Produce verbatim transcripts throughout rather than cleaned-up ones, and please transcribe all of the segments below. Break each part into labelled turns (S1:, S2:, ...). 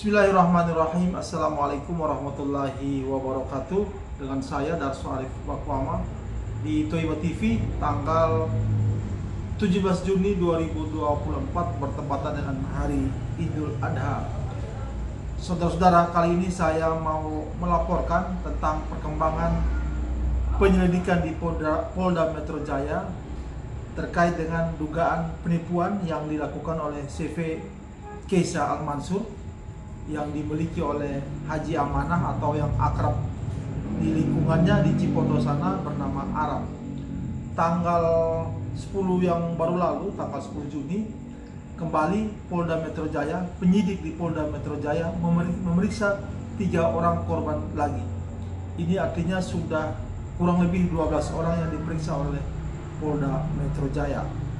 S1: Bismillahirrahmanirrahim. Assalamualaikum warahmatullahi wabarakatuh. Dengan saya Darso Arif Bakwama di Toiba T V tanggal tujuh belas Juni dua ribu dua puluh empat bertepatan dengan hari Idul Adha. Saudara-saudara, kali ini saya mau melaporkan tentang perkembangan penyelidikan di Polda, Polda Metro Jaya terkait dengan dugaan penipuan yang dilakukan oleh C V Keisa Al-Mansur yang dimiliki oleh Haji Amanah atau yang akrab di lingkungannya di Cipondo sana bernama Arab. Tanggal sepuluh yang baru lalu, tanggal sepuluh Juni, kembali Polda Metro Jaya, penyidik di Polda Metro Jaya memeriksa tiga orang korban lagi. Ini artinya sudah kurang lebih dua belas orang yang diperiksa oleh Polda Metro Jaya.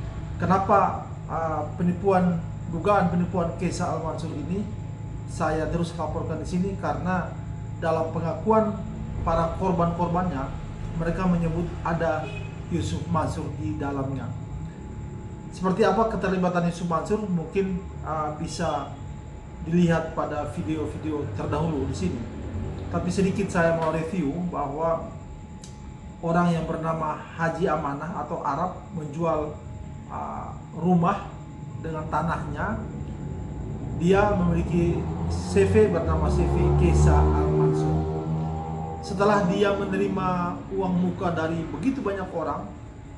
S1: Kenapa uh, penipuan, dugaan penipuan Keisa Al-Mansur ini saya terus laporkan di sini? Karena dalam pengakuan para korban-korbannya, mereka menyebut ada Yusuf Mansur di dalamnya. Seperti apa keterlibatan Yusuf Mansur mungkin uh, bisa dilihat pada video-video terdahulu di sini. Tapi sedikit saya mau review bahwa orang yang bernama Haji Amanah atau Arab menjual uh, rumah dengan tanahnya. Dia memiliki C V bernama C V Keisa Al-Mansur. Setelah dia menerima uang muka dari begitu banyak orang,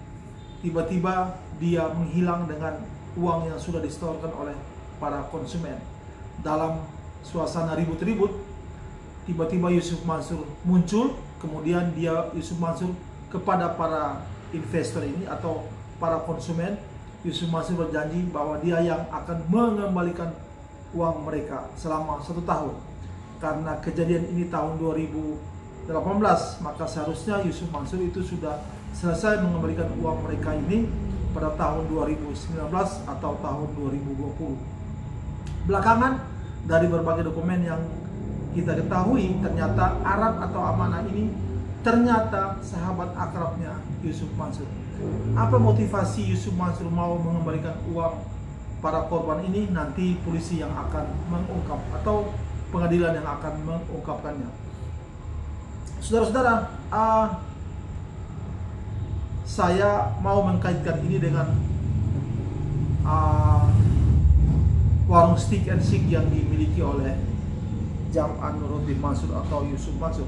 S1: tiba-tiba dia menghilang dengan uang yang sudah disetorkan oleh para konsumen. Dalam suasana ribut-ribut, tiba-tiba Yusuf Mansur muncul. Kemudian dia Yusuf Mansur kepada para investor ini atau para konsumen, Yusuf Mansur berjanji bahwa dia yang akan mengembalikan uang mereka selama satu tahun. Karena kejadian ini tahun dua ribu delapan belas, maka seharusnya Yusuf Mansur itu sudah selesai mengembalikan uang mereka ini pada tahun dua ribu sembilan belas atau tahun dua ribu dua puluh. Belakangan, dari berbagai dokumen yang kita ketahui, ternyata Arab atau Amanah ini ternyata sahabat akrabnya Yusuf Mansur. Apa motivasi Yusuf Mansur mau mengembalikan uang para korban ini? Nanti polisi yang akan mengungkap atau pengadilan yang akan mengungkapkannya. Saudara-saudara, uh, saya mau mengkaitkan ini dengan uh, warung stick and shake yang dimiliki oleh Jam'an Nuruddin Mansur atau Yusuf Mansur.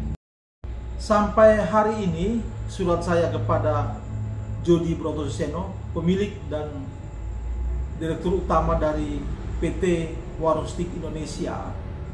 S1: Sampai hari ini surat saya kepada Jody Brotoseno, pemilik dan direktur utama dari P T Warung Stick Indonesia,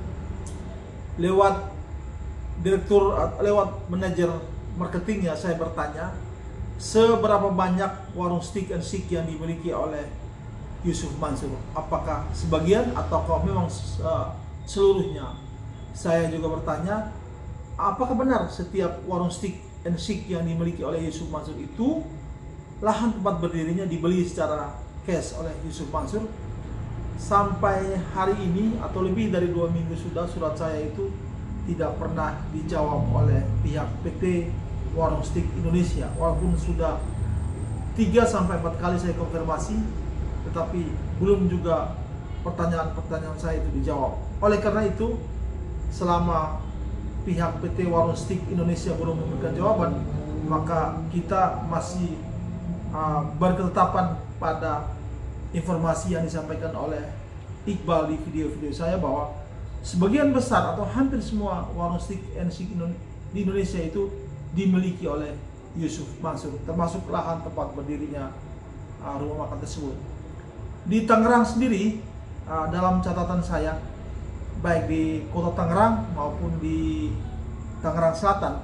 S1: lewat direktur lewat manajer marketingnya, saya bertanya seberapa banyak warung stick and shake yang dimiliki oleh Yusuf Mansur, apakah sebagian ataukah memang uh, seluruhnya. Saya juga bertanya, apakah benar setiap warung stick and shake yang dimiliki oleh Yusuf Mansur itu lahan tempat berdirinya dibeli secara cash oleh Yusuf Mansur? Sampai hari ini atau lebih dari dua minggu sudah, surat saya itu tidak pernah dijawab oleh pihak P T Warung Stick Indonesia. Walaupun sudah tiga sampai empat kali saya konfirmasi, tetapi belum juga pertanyaan-pertanyaan saya itu dijawab. Oleh karena itu, selama pihak P T Warung Stick Indonesia belum memberikan jawaban, maka kita masih uh, berketetapan pada informasi yang disampaikan oleh Iqbal di video-video saya bahwa sebagian besar atau hampir semua warung stick and shake di Indonesia itu dimiliki oleh Yusuf Mansur, termasuk lahan tempat berdirinya uh, rumah makan tersebut. Di Tangerang sendiri, uh, dalam catatan saya, baik di kota Tangerang maupun di Tangerang Selatan,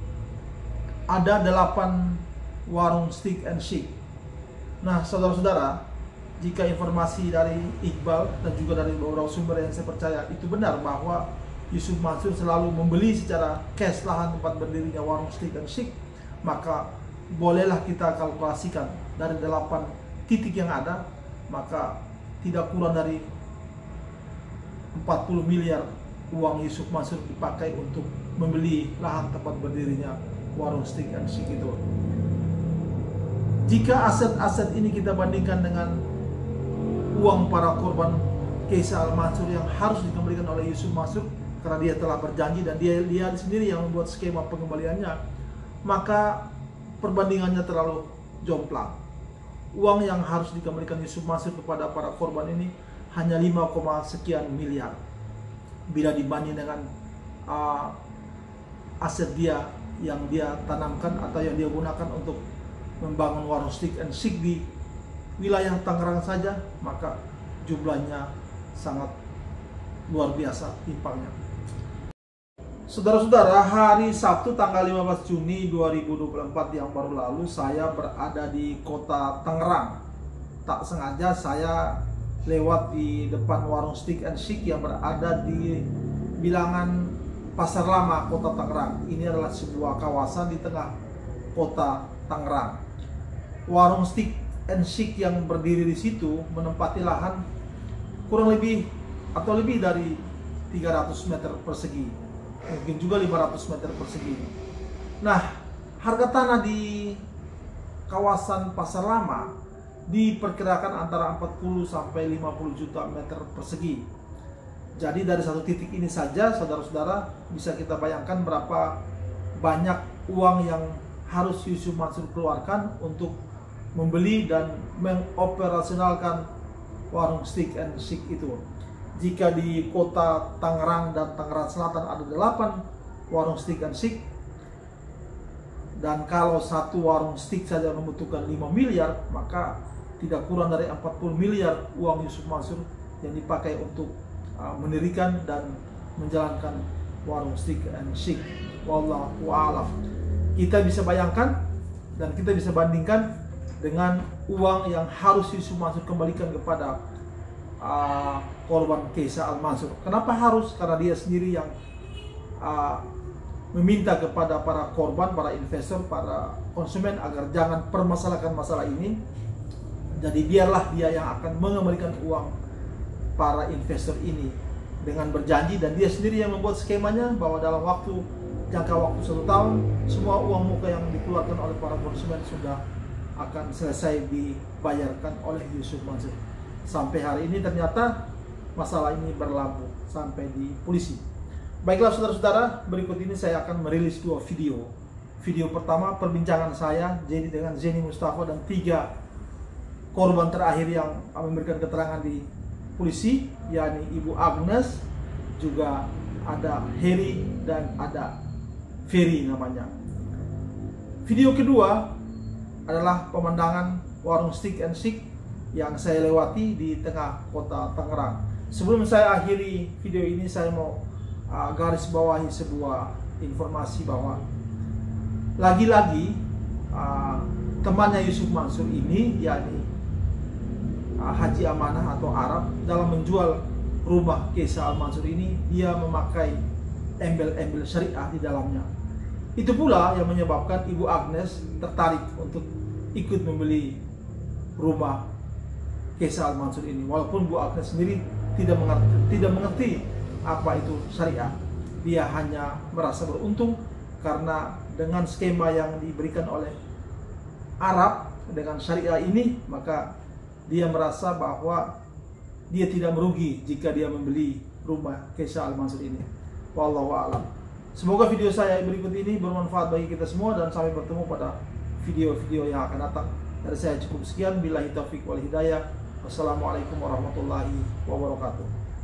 S1: ada delapan warung stick and shake. Nah, saudara-saudara, jika informasi dari Iqbal dan juga dari beberapa sumber yang saya percaya itu benar bahwa Yusuf Mansur selalu membeli secara cash lahan tempat berdirinya warung stick and shake, maka bolehlah kita kalkulasikan dari delapan titik yang ada, maka tidak kurang dari empat puluh miliar uang Yusuf Mansur dipakai untuk membeli lahan tempat berdirinya warung stick and shake itu. Jika aset-aset ini kita bandingkan dengan uang para korban Kaisar Al-Mansur yang harus dikembalikan oleh Yusuf Mansur karena dia telah berjanji dan dia dia sendiri yang membuat skema pengembaliannya, maka perbandingannya terlalu jomplang. Uang yang harus dikembalikan Yusuf Mansur kepada para korban ini hanya lima, sekian miliar bila dibanding dengan uh, aset dia yang dia tanamkan atau yang dia gunakan untuk membangun warung steak and shake di wilayah Tangerang saja, maka jumlahnya sangat luar biasa timpangnya. Saudara-saudara, hari Sabtu tanggal lima belas Juni dua ribu dua puluh empat yang baru lalu, saya berada di kota Tangerang. Tak sengaja saya lewat di depan warung steak and shake yang berada di bilangan Pasar Lama, kota Tangerang. Ini adalah sebuah kawasan di tengah kota Tangerang. Warung steak and shake yang berdiri di situ menempati lahan kurang lebih atau lebih dari tiga ratus meter persegi, mungkin juga lima ratus meter persegi. Nah, harga tanah di kawasan Pasar Lama diperkirakan antara empat puluh sampai lima puluh juta meter persegi. Jadi dari satu titik ini saja, saudara-saudara, bisa kita bayangkan berapa banyak uang yang harus Yusuf Mansur keluarkan untuk membeli dan mengoperasionalkan warung steak and shake itu. Jika di kota Tangerang dan Tangerang Selatan ada delapan warung steak and shake, dan kalau satu warung steak saja membutuhkan lima miliar, maka tidak kurang dari empat puluh miliar uang Yusuf Mansur yang dipakai untuk uh, mendirikan dan menjalankan warung steak and shake. Wallahu a'lam. Kita bisa bayangkan dan kita bisa bandingkan dengan uang yang harus Yusuf Mansur kembalikan kepada uh, korban Kaisar Al-Mansur. Kenapa harus? Karena dia sendiri yang uh, meminta kepada para korban, para investor, para konsumen agar jangan permasalahkan masalah ini. Jadi biarlah dia yang akan mengembalikan uang para investor ini dengan berjanji, dan dia sendiri yang membuat skemanya bahwa dalam waktu jangka waktu satu tahun semua uang muka yang dikeluarkan oleh para konsumen sudah akan selesai dibayarkan oleh Yusuf Mansur. Sampai hari ini ternyata masalah ini berlabuh sampai di polisi. Baiklah saudara-saudara, berikut ini saya akan merilis dua video. Video pertama perbincangan saya jadi dengan Zeni Mustafa dan tiga korban terakhir yang memberikan keterangan di polisi, yakni Ibu Agnes, juga ada Heri dan ada Ferry namanya. Video kedua adalah pemandangan warung steak and shake yang saya lewati di tengah kota Tangerang. Sebelum saya akhiri video ini, saya mau uh, garis bawahi sebuah informasi bahwa lagi-lagi uh, temannya Yusuf Mansur ini, yakni uh, Haji Amanah atau Arab, dalam menjual rumah Kaisar Al-Mansur ini, dia memakai embel-embel syariah di dalamnya. Itu pula yang menyebabkan Ibu Agnes tertarik untuk ikut membeli rumah Kaisar Al-Mansur ini, walaupun Bu Agnes sendiri tidak mengerti, tidak mengerti apa itu syariah. Dia hanya merasa beruntung karena dengan skema yang diberikan oleh Arab dengan syariah ini, maka dia merasa bahwa dia tidak merugi jika dia membeli rumah Kaisar Al-Mansur ini. Wallahu a'lam. Semoga video saya berikut ini bermanfaat bagi kita semua, dan sampai bertemu pada video-video yang akan datang. Dari saya cukup sekian. Billahi taufiq wal hidayah. Wassalamualaikum warahmatullahi wabarakatuh.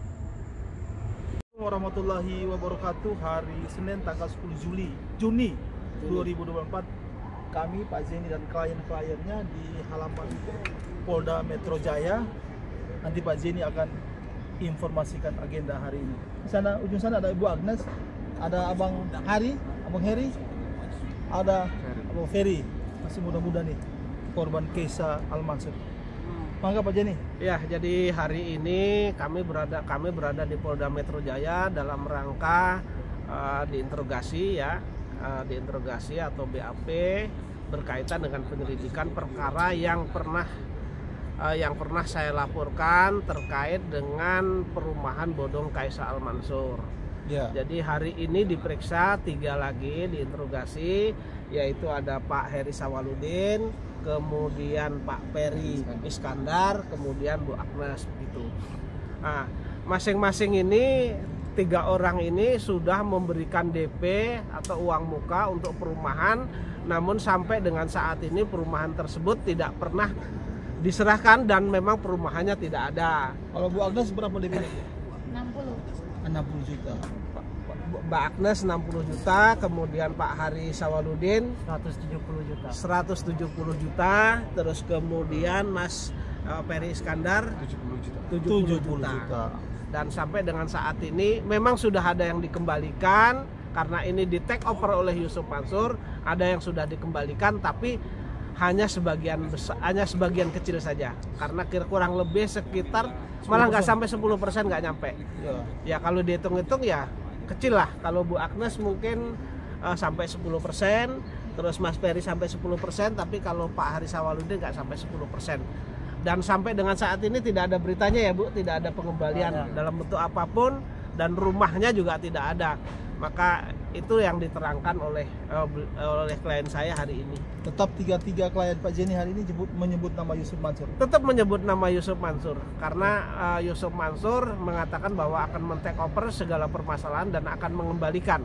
S1: Warahmatullahi wabarakatuh. Hari Senin tanggal sepuluh Juli Juni dua ribu dua puluh empat, kami Pak Zeni dan klien-kliennya di halaman Polda Metro Jaya. Nanti Pak Zeni akan informasikan agenda hari ini. Di sana ujung sana ada Ibu Agnes, ada Abang Hari, Abang Heri, ada Abang Ferry, masih muda-muda nih, korban Kaisar Al-Mansur. Mangga Pak Zeni.
S2: Ya, jadi hari ini kami berada kami berada di Polda Metro Jaya dalam rangka uh, diinterogasi ya, uh, diinterogasi atau B A P berkaitan dengan penyelidikan perkara yang pernah uh, yang pernah saya laporkan terkait dengan perumahan bodong Kaisar Al-Mansur. Ya. Jadi hari ini diperiksa tiga lagi, diinterogasi, yaitu ada Pak Heri Sawaludin, kemudian Pak Peri Iskandar, kemudian Bu Agnes begitu. Nah, masing-masing ini tiga orang ini sudah memberikan D P atau uang muka untuk perumahan, namun sampai dengan saat ini perumahan tersebut tidak pernah diserahkan dan memang perumahannya tidak ada.
S1: Kalau Bu Agnes berapa D P-nya?
S3: enam puluh.
S1: enam puluh juta.
S2: Mbak Agnes enam puluh juta, kemudian Pak Hari Sawaludin
S4: seratus tujuh puluh juta.
S2: seratus tujuh puluh juta, terus kemudian Mas uh, Ferry Iskandar tujuh puluh juta. tujuh puluh juta. Dan sampai dengan saat ini memang sudah ada yang dikembalikan karena ini di take over oleh Yusuf Mansur, ada yang sudah dikembalikan tapi hanya sebagian besar, hanya sebagian kecil saja karena kira kurang lebih sekitar malah nggak sampai sepuluh persen, nggak nyampe.
S1: Ya.
S2: Ya kalau dihitung-hitung ya kecil lah. Kalau Bu Agnes mungkin uh, sampai sepuluh persen, terus Mas Ferry sampai sepuluh persen, tapi kalau Pak Hari Sawaludin nggak sampai sepuluh persen. Dan sampai dengan saat ini tidak ada beritanya ya Bu, tidak ada pengembalian ada. dalam bentuk apapun, dan rumahnya juga tidak ada. Maka itu yang diterangkan oleh uh, oleh klien saya hari ini.
S1: Tetap tiga-tiga klien Pak Jenny hari ini menyebut, menyebut nama Yusuf Mansur.
S2: Tetap menyebut nama Yusuf Mansur karena uh, Yusuf Mansur mengatakan bahwa akan men-take over segala permasalahan dan akan mengembalikan.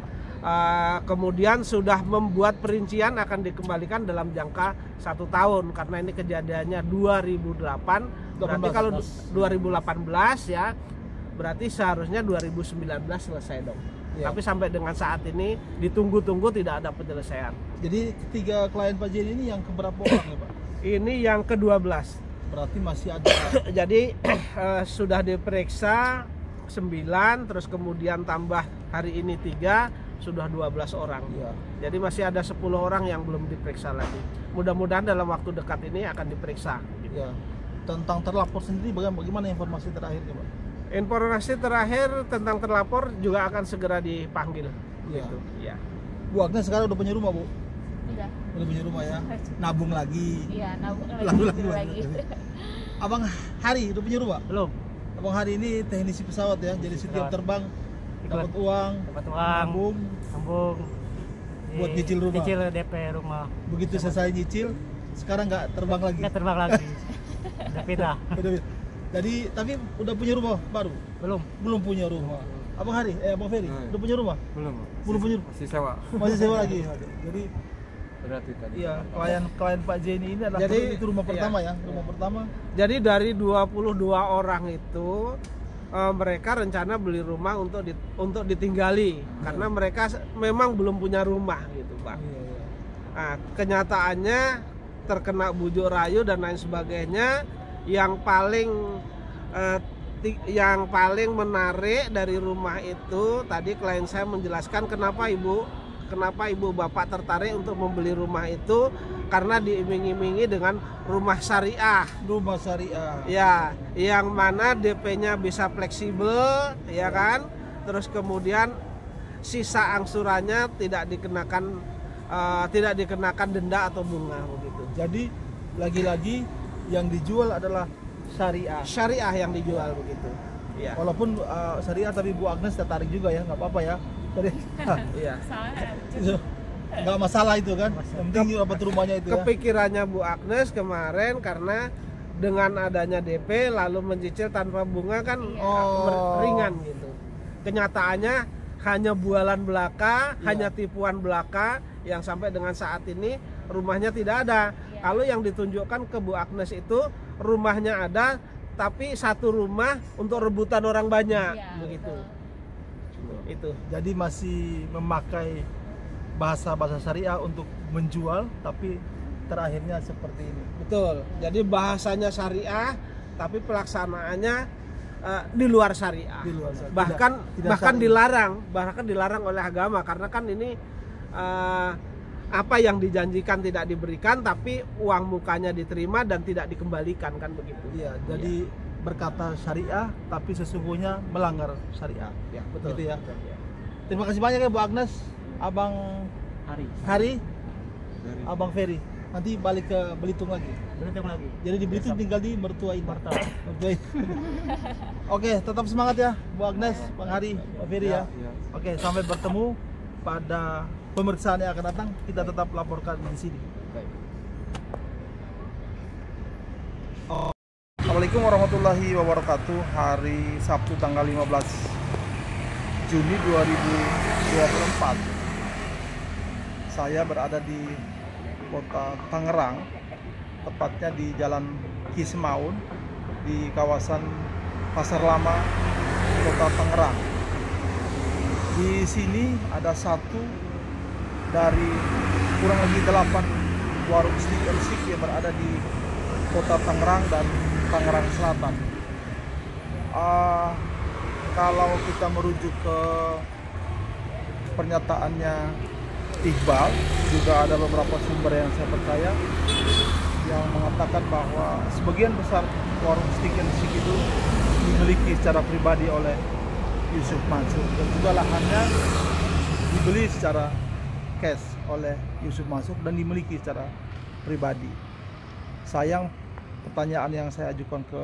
S2: Uh, kemudian sudah membuat perincian akan dikembalikan dalam jangka satu tahun karena ini kejadiannya dua ribu delapan. Berarti kalau dua ribu delapan belas ya berarti seharusnya dua ribu sembilan belas selesai dong. Ya. Tapi sampai dengan saat ini ditunggu-tunggu tidak ada penyelesaian.
S1: Jadi ketiga klien Pak Jenny ini yang keberapa orang ya Pak?
S2: Ini yang kedua belas.
S1: Berarti masih ada.
S2: Jadi uh, sudah diperiksa sembilan, terus kemudian tambah hari ini tiga, sudah dua belas orang.
S1: Ya.
S2: Jadi masih ada sepuluh orang yang belum diperiksa lagi. Mudah-mudahan dalam waktu dekat ini akan diperiksa.
S1: Ya. Tentang terlapor sendiri bagaimana informasi terakhirnya Pak?
S2: Informasi terakhir tentang terlapor juga akan segera dipanggil.
S1: Ya.
S2: Gitu. Ya.
S1: Bu Agnes sekarang udah punya rumah Bu?
S3: Udah.
S1: Udah punya rumah ya? Nabung lagi?
S3: Iya, nabung lagi.
S1: Nabung lagi,
S3: lagi.
S1: Abang Hari udah punya rumah?
S4: Belum.
S1: Abang Hari ini teknisi pesawat ya, jadi setiap
S4: Pesawat.
S1: terbang
S4: Ikut.
S1: dapat uang,
S4: Dapat uang.
S1: nabung,
S4: Sambung.
S1: Buat nyicil rumah.
S4: Nyicil D P rumah.
S1: begitu selesai nyicil, sekarang nggak terbang lagi.
S4: Nggak terbang lagi. Udah pindah.
S1: Udah, Jadi tapi udah punya rumah baru?
S4: Belum.
S1: Belum punya rumah. Abang Hari, eh Abang Ferry,
S5: Hmm.
S1: udah punya rumah?
S5: Belum.
S1: Belum punya rumah.
S5: Masih sewa.
S1: Masih sewa lagi. Jadi
S5: Berarti tadi.
S1: iya, klien klien Pak Jenny ini adalah
S2: Jadi,
S1: itu rumah
S2: iya.
S1: pertama ya, rumah pertama.
S2: Jadi dari dua puluh dua orang itu uh, mereka rencana beli rumah untuk di, untuk ditinggali karena mereka memang belum punya rumah gitu, Pak.
S1: Iya, iya.
S2: Nah, kenyataannya terkena bujuk rayu dan lain sebagainya. Yang paling uh, ti, yang paling menarik dari rumah itu tadi klien saya menjelaskan kenapa Ibu kenapa Ibu Bapak tertarik untuk membeli rumah itu karena diiming-imingi dengan rumah syariah.
S1: Rumah syariah.
S2: Ya, yang mana D P-nya bisa fleksibel, ya kan? Terus kemudian sisa angsurannya tidak dikenakan uh, tidak dikenakan denda atau bunga begitu.
S1: Jadi lagi-lagi yang dijual adalah syariah.
S2: Syariah yang dijual begitu. Ya.
S1: Walaupun uh, syariah tapi Bu Agnes tertarik juga ya, nggak apa-apa ya. Tadi
S2: Iya.
S1: itu nggak masalah itu kan. Yang penting dapat rumahnya itu ya.
S2: Kepikirannya Bu Agnes kemarin karena dengan adanya D P lalu mencicil tanpa bunga kan
S3: Iya.
S1: Oh.
S2: ringan gitu. Kenyataannya hanya bualan belaka,
S1: Iya.
S2: hanya tipuan belaka yang sampai dengan saat ini rumahnya tidak ada.
S3: Iya.
S2: Kalau yang ditunjukkan ke Bu Agnes itu rumahnya ada, tapi satu rumah untuk rebutan orang banyak,
S3: Iya,
S2: begitu.
S3: betul.
S2: Itu.
S1: Jadi masih memakai bahasa-bahasa syariah untuk menjual, tapi terakhirnya seperti ini.
S2: Betul. Jadi bahasanya syariah, tapi pelaksanaannya uh, di luar syariah.
S1: Di luar syariah.
S2: Bahkan
S1: Tidak- tidak
S2: bahkan
S1: syariah.
S2: dilarang, bahkan dilarang oleh agama karena kan ini uh, apa yang dijanjikan tidak diberikan, tapi uang mukanya diterima dan tidak dikembalikan kan begitu.
S1: Iya, jadi berkata syariah tapi sesungguhnya melanggar syariah.
S2: Ya, betul.
S1: Gitu ya.
S2: Betul, ya.
S1: Terima kasih banyak ya Bu Agnes, Abang
S4: Hari.
S1: Hari,
S5: Dari
S1: Abang Ferry. Nanti balik ke Belitung lagi.
S4: Berhitung lagi.
S1: Jadi di Belitung tinggal di Mertua Indah.
S4: Mertua.
S1: Mertua Indah. Oke, tetap semangat ya Bu Agnes, Bang Hari, Bang Ferry ya.
S5: ya.
S1: Oke, sampai bertemu pada pemeriksaan yang akan datang. Kita tetap laporkan di sini.
S5: Baik.
S1: Oh, Assalamualaikum warahmatullahi wabarakatuh. Hari Sabtu tanggal lima belas Juni dua ribu dua puluh empat. Saya berada di kota Tangerang, tepatnya di Jalan Kismaun di kawasan Pasar Lama, Kota Tangerang. Di sini ada satu dari kurang lebih delapan warung steak and shake yang berada di Kota Tangerang dan Tangerang Selatan. Uh, kalau kita merujuk ke pernyataannya Iqbal, juga ada beberapa sumber yang saya percaya yang mengatakan bahwa sebagian besar warung steak and shake itu dimiliki secara pribadi oleh Yusuf Mansur, dan juga lahannya dibeli secara cash oleh Yusuf Mansur dan dimiliki secara pribadi. Sayang, pertanyaan yang saya ajukan ke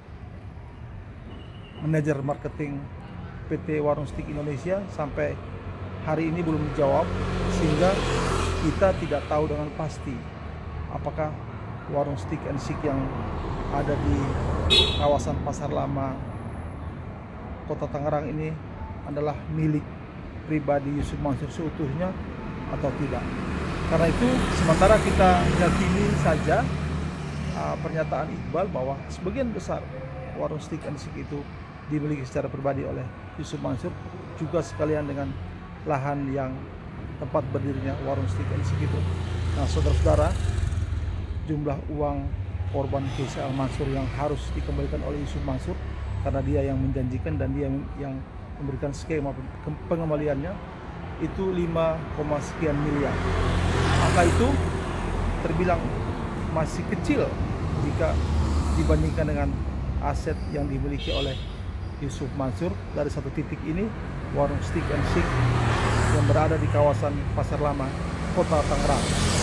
S1: manajer marketing P T Warung Steak Indonesia sampai hari ini belum dijawab, sehingga kita tidak tahu dengan pasti apakah warung steak and shake yang ada di kawasan Pasar Lama Kota Tangerang ini adalah milik pribadi Yusuf Mansur seutuhnya atau tidak. Karena itu sementara kita yakini saja uh, pernyataan Iqbal bahwa sebagian besar warung steak and shake itu dimiliki secara pribadi oleh Yusuf Mansur, juga sekalian dengan lahan yang tempat berdirinya warung steak and shake itu. Nah, saudara-saudara, jumlah uang korban K C L Mansur yang harus dikembalikan oleh Yusuf Mansur karena dia yang menjanjikan dan dia yang memberikan skema pengembaliannya itu lima, sekian miliar. Angka itu terbilang masih kecil jika dibandingkan dengan aset yang dimiliki oleh Yusuf Mansur dari satu titik ini, warung steak and shake yang berada di kawasan Pasar Lama, Kota Tangerang.